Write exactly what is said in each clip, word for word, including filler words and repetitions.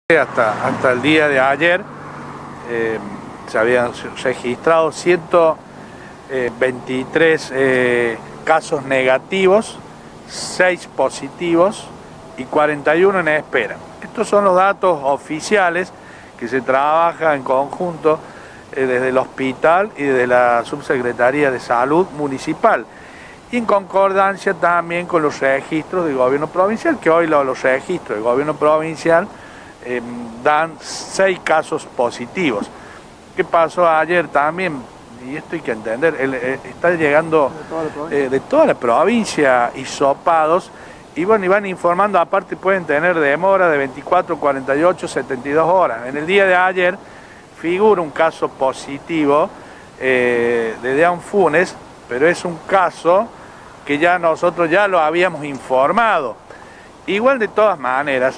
Hasta, hasta el día de ayer eh, se habían registrado ciento veintitrés eh, casos negativos, seis positivos y cuarenta y uno en espera. Estos son los datos oficiales que se trabaja en conjunto eh, desde el hospital y desde la Subsecretaría de Salud Municipal, y en concordancia también con los registros del gobierno provincial, que hoy los, los registros del gobierno provincial eh, dan seis casos positivos. ¿Qué pasó ayer también? Y esto hay que entender, el, el, está llegando eh, de toda la provincia hisopados, y bueno, y van informando, aparte pueden tener demora de veinticuatro, cuarenta y ocho, setenta y dos horas. En el día de ayer figura un caso positivo eh, de Deán Funes, pero es un caso que ya nosotros ya lo habíamos informado. Igual, de todas maneras,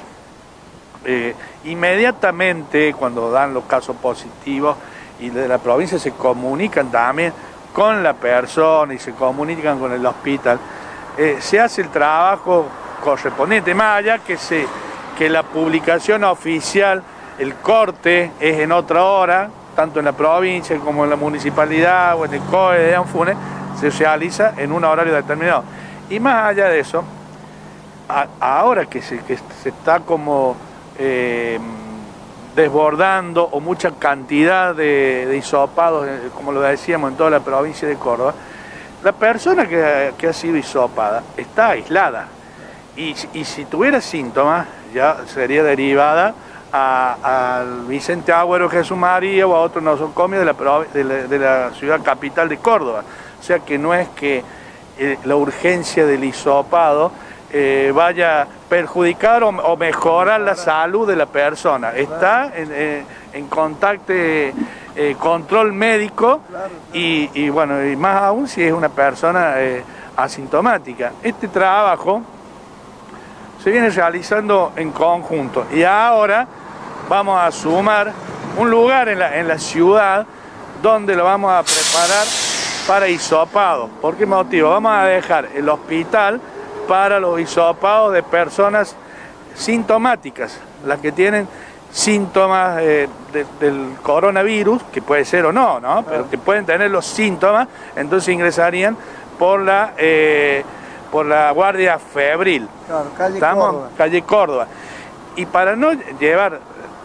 eh, inmediatamente cuando dan los casos positivos y de la provincia se comunican también con la persona y se comunican con el hospital, eh, se hace el trabajo correspondiente, más allá que, se, que la publicación oficial, el corte es en otra hora, tanto en la provincia como en la municipalidad o en el C O E de Deán Funes, se realiza en un horario determinado. Y más allá de eso, a, ahora que se, que se está como eh, desbordando o mucha cantidad de, de hisopados, como lo decíamos, en toda la provincia de Córdoba, la persona que, que ha sido hisopada está aislada, y, y si tuviera síntomas ya sería derivada al Vicente Agüero Jesús María o a otro nosocomio de la, de, la, de la ciudad capital de Córdoba. O sea que no es que eh, la urgencia del hisopado eh, vaya a perjudicar o, o mejorar la salud de la persona. Está en, eh, en contacto, eh, control médico, y, y bueno, y más aún si es una persona eh, asintomática. Este trabajo se viene realizando en conjunto, y ahora vamos a sumar un lugar en la, en la ciudad donde lo vamos a preparar para hisopado. ¿Por qué motivo? Vamos a dejar el hospital para los hisopados de personas sintomáticas, las que tienen síntomas eh, de, del coronavirus, que puede ser o no, ¿no? Pero que pueden tener los síntomas, entonces ingresarían por la, eh, por la guardia febril. Claro, calle ¿Estamos? Córdoba. Calle Córdoba. Y para no llevar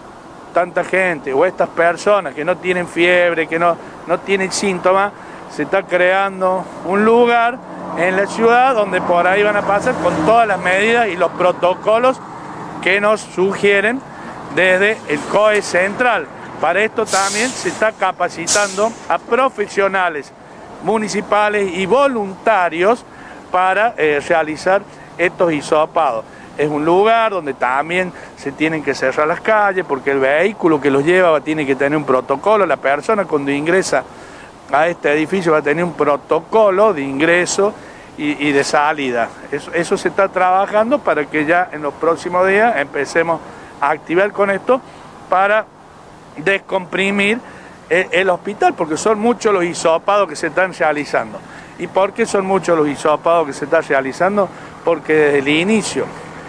tanta gente o estas personas que no tienen fiebre, que no, no tienen síntomas, se está creando un lugar en la ciudad donde por ahí van a pasar con todas las medidas y los protocolos que nos sugieren desde el C O E central. Para esto también se está capacitando a profesionales municipales y voluntarios para eh, realizar estos hisopados. Es un lugar donde también se tienen que cerrar las calles, porque el vehículo que los lleva tiene que tener un protocolo. La persona cuando ingresa a este edificio va a tener un protocolo de ingreso y, y de salida. Eso, eso se está trabajando para que ya en los próximos días empecemos a activar con esto para descomprimir el, el hospital, porque son muchos los hisopados que se están realizando. ¿Y por qué son muchos los hisopados que se están realizando? Porque desde el inicio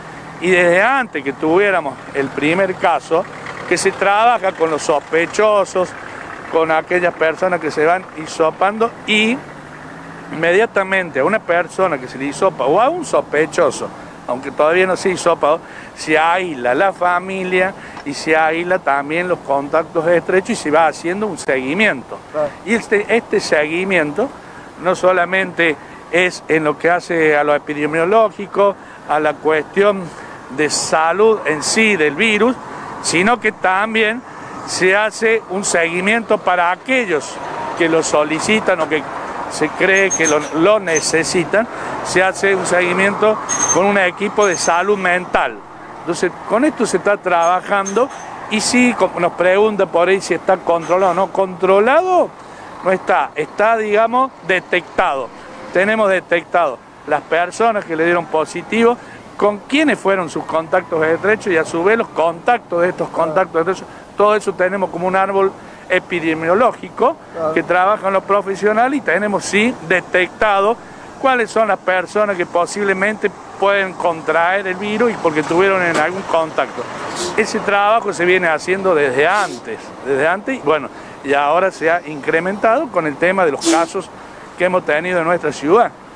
y desde antes que tuviéramos el primer caso, que se trabaja con los sospechosos, con aquellas personas que se van hisopando, y inmediatamente a una persona que se le hisopa o a un sospechoso, aunque todavía no se hisopado, se aísla la familia y se aísla también los contactos estrechos y se va haciendo un seguimiento. Claro. Y este, este seguimiento no solamente es en lo que hace a lo epidemiológico, a la cuestión de salud en sí del virus, sino que también se hace un seguimiento para aquellos que lo solicitan o que se cree que lo, lo necesitan. Se hace un seguimiento con un equipo de salud mental. Entonces, con esto se está trabajando, y sí, como nos pregunta por ahí si está controlado o no, controlado no está, está, digamos, detectado. Tenemos detectado las personas que le dieron positivo, con quiénes fueron sus contactos estrechos y a su vez los contactos de estos contactos estrechos. Todo eso tenemos como un árbol epidemiológico, claro, que trabajan los profesionales, y tenemos sí detectado cuáles son las personas que posiblemente pueden contraer el virus y porque tuvieron en algún contacto. Ese trabajo se viene haciendo desde antes, desde antes y bueno, y ahora se ha incrementado con el tema de los casos que hemos tenido en nuestra ciudad.